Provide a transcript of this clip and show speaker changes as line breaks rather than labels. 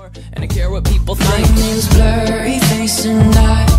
And I care what people think.
My name's blurry face and I